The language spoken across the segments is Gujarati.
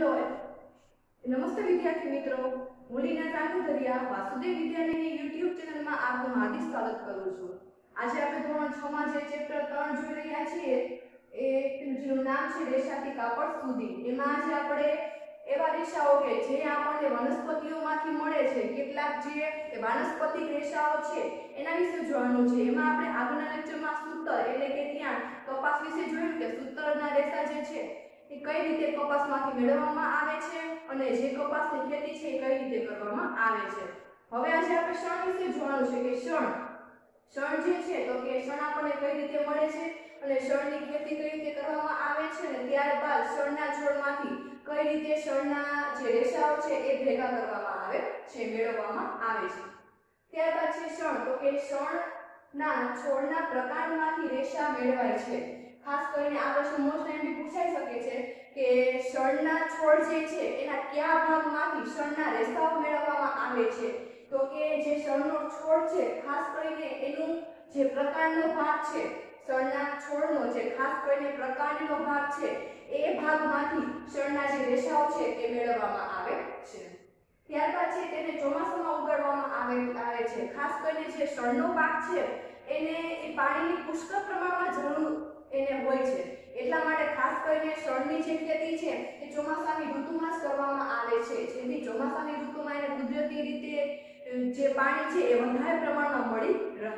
હેલો નમસ્તે વિદ્યાર્થી મિત્રો, હું લીના ચાંગુધરિયા વાસુદેવ વિદ્યાલયની YouTube ચેનલમાં આપનું હાર્દિક સ્વાગત કરું છું। આજે આપણે ધોરણ 6 માં જે ચેપ્ટર 3 જોઈ રહ્યા છીએ જેનું નામ છે રેશાથી કાપડ સુધી। એમાં આજે આપણે એવા રેશાઓ કે જે આપણને વનસ્પતિઓમાંથી મળે છે, કેટલાક જે વાનસ્પતિક રેશાઓ છે એના વિશે જોવાનું છે। એમાં આપણે આગળના લેક્ચરમાં સૂતર એટલે કે ત્યાં કપાસ વિશે જોયું કે સૂતરના રેશા જે છે એ કઈ રીતે કપાસમાંથી મેળવવામાં આવે છે અને જે કપાસની ખેતી છે એ કઈ રીતે કરવામાં આવે છે। હવે આજે આપણે શણ વિશે જોવાનું છે કે શણ જે છે તો કે શણ આપણને કઈ રીતે મળે છે અને શણની ખેતી કઈ રીતે કરવામાં આવે છે અને ત્યારબાદ શણના છોડમાંથી કઈ રીતે શણના જે રેશાઓ છે એ ભેગા કરવામાં આવે છે, મેળવવામાં આવે છે। ત્યારબાદ છે શણ તો કે શણના છોડના પ્રકારમાંથી રેશા મેળવાય છે। ખાસ કરીને આ પ્રશ્ન મોસ્ટ ટાઈમલી પૂછાઈ શકે છે કે શણના છોડ જે છે એના કયા ભાગમાંથી શણના રેશાઓ મેળવવામાં આવે છે। તો કે જે શણનો છોડ છે ખાસ કરીને એનું જે પ્રકાંડનો ભાગ છે, શણના છોડનો જે ખાસ કરીને પ્રકાંડનો ભાગ છે એ ભાગમાંથી શણના જે રેશાઓ છે એ મેળવવામાં આવે છે। ત્યારબાદ છે તેને ચોમાસામાં ઉગાડવામાં આવે છે। ખાસ કરીને જે શણનો પાક છે એને એ પાણીની પુષ્કળ પ્રમાણમાં જરૂર એને હોય છે, એટલા માટે ખાસ કરીને શણની જે ખેતી છે એ ચોમાસાની ઋતુમાં જ કરવામાં આવે છે, જેથી ચોમાસાની ઋતુમાં એને કુદરતી રીતે જે પાણી છે એ વધારે પ્રમાણમાં મળી રહે।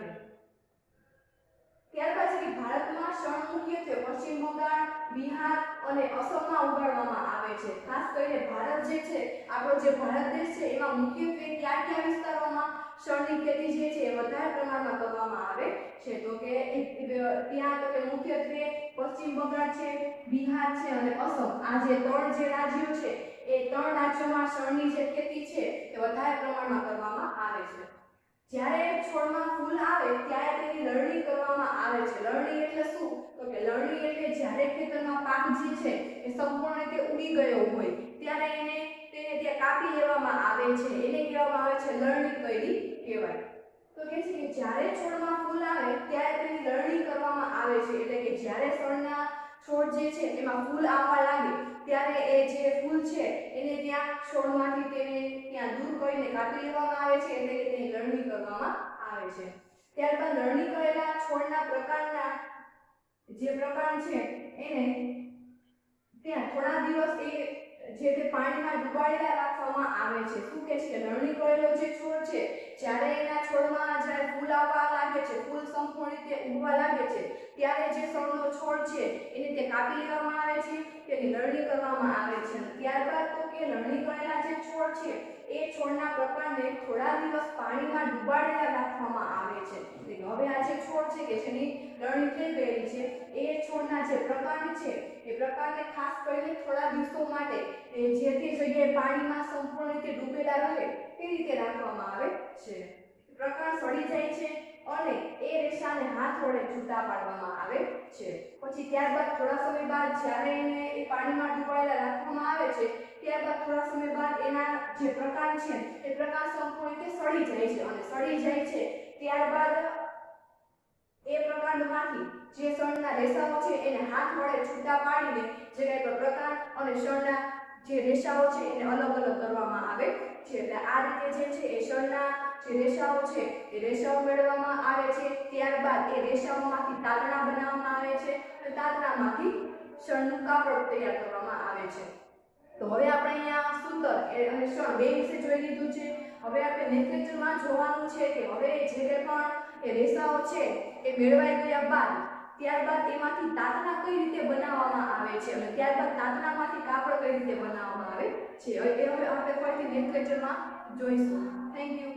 ત્યારબાદ છે કે ભારતમાં શણ મુખ્યત્વે પશ્ચિમ બંગાળ, બિહાર અને અસમમાં ઉગાડવામાં આવે છે। ખાસ કરીને ભારત જે છે, આપણો જે ભારત દેશ છે એમાં મુખ્યત્વે કયા વિસ્તારોમાં શણની ખેતી જે છે એ વધારે પ્રમાણમાં કરવામાં આવે છે। તો કે ત્યાં તો કે મુખ્યત્વે પશ્ચિમ બંગાળ છે, બિહાર છે અને અસમ, આ જે ત્રણ જે રાજ્યો છે એ ત્રણ રાજ્યોમાં શણની જે ખેતી છે એ વધારે પ્રમાણમાં કરવામાં આવે છે। જ્યારે છોડમાં ફૂલ આવે ત્યારે તેની લણણી કરવામાં આવે છે। લણણી એટલે શું? તો કે લણણી એટલે જ્યારે ખેતરમાં પાક જે છે એ સંપૂર્ણ રીતે ઉડી ગયો હોય ત્યારે તેને ત્યાં કાપી લેવામાં આવે છે, એને કહેવામાં આવે છે લણણી કરી કહેવાય। તો કે છે કે જ્યારે છોડમાં ફૂલ આવે ત્યારે તેની લણણી કરવામાં આવે છે, એટલે કે જ્યારે શણના છોડ જે છે એમાં ફૂલ આવવા લાગે ત્યારે એ જે ફૂલ છે એને ત્યાં છોડમાંથી તેને ત્યાં દૂર કરીને કાપી લેવામાં આવે છે, એટલે કે તેની લણણી કરવામાં આવે છે। ત્યારબાદ લણણી કરેલા છોડના પ્રકારના જે પ્રકાર છે એને ત્યાં થોડા દિવસ જે તે પાણીમાં ડુબાડેલા રાખવામાં આવે છે। શું કે છે લણણી કરેલો જે છોડ છે જ્યારે એના છોડમાં જ્યારે ફૂલ આવવા લાગે છે, ફૂલ સંપૂર્ણ રીતે ઉગવા લાગે છે ત્યારે જે શણનો છોડ છે એને તે કાપી લેવામાં આવે છે, તેની લણણી કરવામાં આવે છે। ત્યારબાદ તો કે લણણી કરેલા જે છોડ છે એ છોડના પ્રકારને થોડા દિવસ પાણીમાં ડુબાડેલા રાખવામાં આવે છે। એટલે હવે આ જે છોડ છે કે જેની લણણી થઈ ગયેલી છે એ છોડના જે પ્રકાંડ છે એ પ્રકાંડને ખાસ કરીને થોડા દિવસો માટે જે તે જગ્યાએ પાણીમાં સંપૂર્ણ રીતે ડૂબેલા રહે તે રીતે રાખવામાં આવે છે। પ્રકાંડ સડી જાય છે અને એ રેશાને હાથ વડે છૂટા પાડવામાં આવે છે। પછી ત્યારબાદ થોડા સમય બાદ જ્યારે એને એ પાણીમાં ડૂબાડેલા રાખવામાં આવે છે ત્યારબાદ થોડા સમય બાદ એના જે પ્રકાંડ છે એ પ્રકાંડ સંપૂર્ણ રીતે સડી જાય છે અને સડી જાય છે ત્યારબાદ એ પ્રકાંડમાંથી જે શણના રેશાઓ છે એને હાથ વડે છૂટા પાડીને જે કંઈ પ્રકાંડ અને શણના જે રેશાઓ છે એને અલગ અલગ કરવામાં આવે છે। એટલે આ રીતે જે છે એ શણના જે રેશાઓ છે એ રેશાઓ મેળવવામાં આવે છે। ત્યારબાદ એ રેશાઓમાંથી તાતણા બનાવવામાં આવે છે અને તાતણામાંથી શણનું કાપડ તૈયાર કરવામાં આવે છે। તો હવે આપણે અહીંયા સૂતર અને શણ બે વિશે જોઈ લીધું છે। હવે આપણે નેક્સ્ટ લેક્ચરમાં જોવાનું છે કે હવે જે કંઈ પણ એ રેશાઓ છે એ મેળવાઈ ગયા બાદ ત્યારબાદ એમાંથી તાતણા કઈ રીતે બનાવવામાં આવે છે અને ત્યારબાદ તાતણામાંથી કાપડ કઈ રીતે બનાવવામાં આવે છે, એ હવે આપણે ફરીથી નેક્સ્ટ લેક્ચરમાં જોઈશું। Thank you.